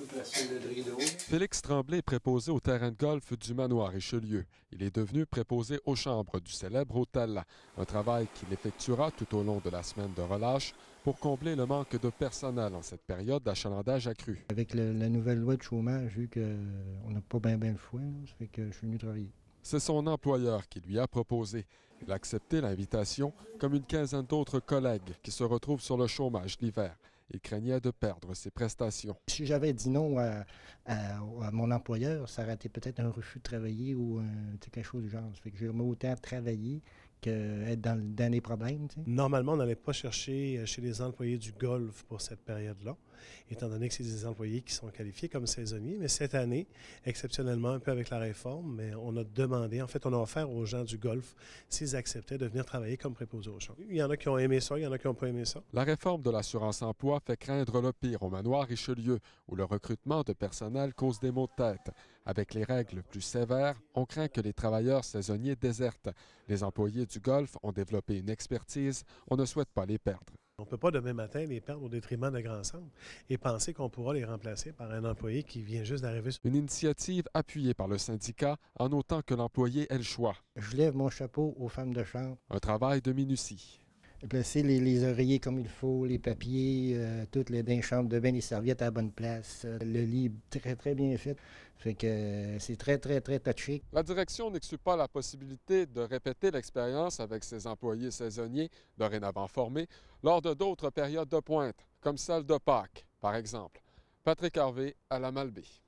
toute la céleri de haut. Félix Tremblay est préposé au terrain de golf du manoir Richelieu. Il est devenu préposé aux chambres du célèbre hôtel. Un travail qu'il effectuera tout au long de la semaine de relâche pour combler le manque de personnel en cette période d'achalandage accru. Avec la nouvelle loi de chômage, vu qu'on n'a pas bien le choix, ça fait que je suis venu travailler. C'est son employeur qui lui a proposé. Il a accepté l'invitation, comme une quinzaine d'autres collègues qui se retrouvent sur le chômage l'hiver. Il craignait de perdre ses prestations. Si j'avais dit non à mon employeur, ça aurait été peut-être un refus de travailler ou quelque chose du genre. Ça fait que j'aimerais autant travailler qu'être dans les problèmes. T'sais. Normalement, on n'allait pas chercher chez les employés du golf pour cette période-là, étant donné que c'est des employés qui sont qualifiés comme saisonniers. Mais cette année, exceptionnellement, un peu avec la réforme, mais on a demandé, en fait, on a offert aux gens du golf s'ils acceptaient de venir travailler comme préposés aux chambres. Il y en a qui ont aimé ça, il y en a qui n'ont pas aimé ça. La réforme de l'assurance-emploi fait craindre le pire au manoir Richelieu, où le recrutement de personnel cause des maux de tête. Avec les règles plus sévères, on craint que les travailleurs saisonniers désertent. Les employés du golf ont développé une expertise, on ne souhaite pas les perdre. On ne peut pas demain matin les perdre au détriment de grands centres et penser qu'on pourra les remplacer par un employé qui vient juste d'arriver. Une initiative appuyée par le syndicat en autant que l'employé ait le choix. Je lève mon chapeau aux femmes de chambre. Un travail de minutie. Placer les oreillers comme il faut, les papiers, toutes les chambres de bain, les serviettes à la bonne place. Le lit très, très bien fait. Fait que c'est très, très, très touché. La direction n'exclut pas la possibilité de répéter l'expérience avec ses employés saisonniers, dorénavant formés, lors de d'autres périodes de pointe, comme celle de Pâques, par exemple. Patrick Harvey à la Malbaie.